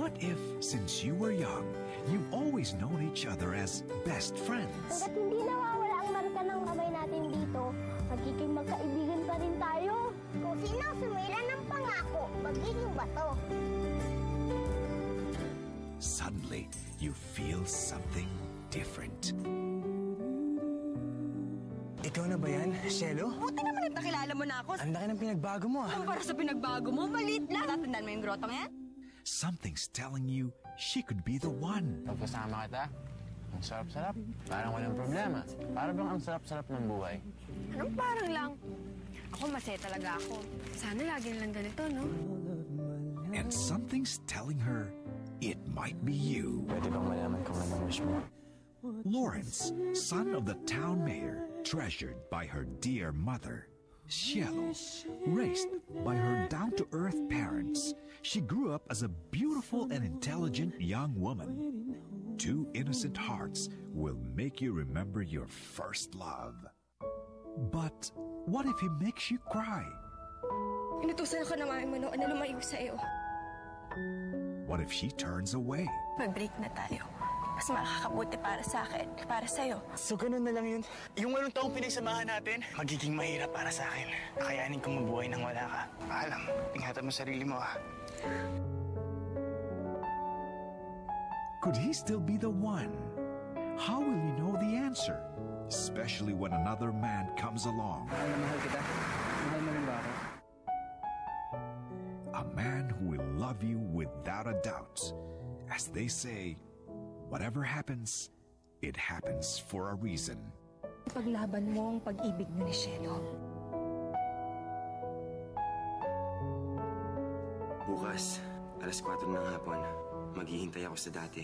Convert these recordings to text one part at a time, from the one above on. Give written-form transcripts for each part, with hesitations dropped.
What if, since you were young, you've always known each other as best friends? Hanggat hindi nawawala ang marka ng kamay natin dito, magiging magkaibigan pa rin tayo. Kung sino sumira ng pangako, magiging bato. Suddenly, you feel something different. Ikaw na ba yan, Shelo? Buti naman at nakilala mo na ako. Ang laki ng pinagbago mo, ah. Kumpara sa pinagbago mo, maliit lang. Tatandaan mo yung grotong yan? Something's telling you she could be the one. Pag kasama kita, ang sarap-sarap. Parang walang problema. Para bang ang sarap-sarap ng buhay. Anong parang lang? Ako masaya talaga ako. Sana lagi lang ganito, no? And something's telling her it might be you. Pwede bang malaman kung anong wish mo? Lawrence, son of the town mayor, treasured by her dear mother. Cielo, raised by her down-to-earth parents, she grew up as a beautiful and intelligent young woman. Two innocent hearts will make you remember your first love. But what if he makes you cry? Inutusan ako na mami mo noon na lumayo sa'yo. What if she turns away? Mag-break na tayo. Mas makakabuti para sa akin, para sa'yo. So ganun na lang yun. Yung 8 taong pinagsamahan natin, magiging mahirap para sa akin. Kakayanin kong mabuhay nang wala ka. Paalam, ingatan mo sarili mo, ah. Could he still be the one? How will you know the answer? Especially when another man comes along. Mahal na mahal kita. Mahal mo rin ba ako? A man who will love you without a doubt. As they say, whatever happens, it happens for a reason. Paglaban mo ang pag-ibig mo ni Cielo. Bukas, 4:00 ng hapon, maghihintay ako sa dati.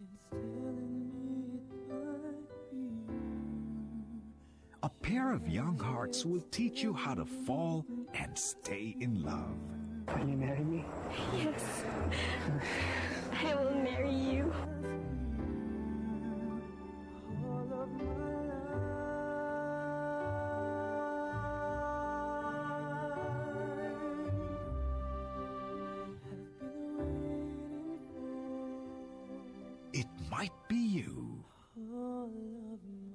A pair of young hearts will teach you how to fall and stay in love. Will you marry me? Yes, I will marry you. It might be you.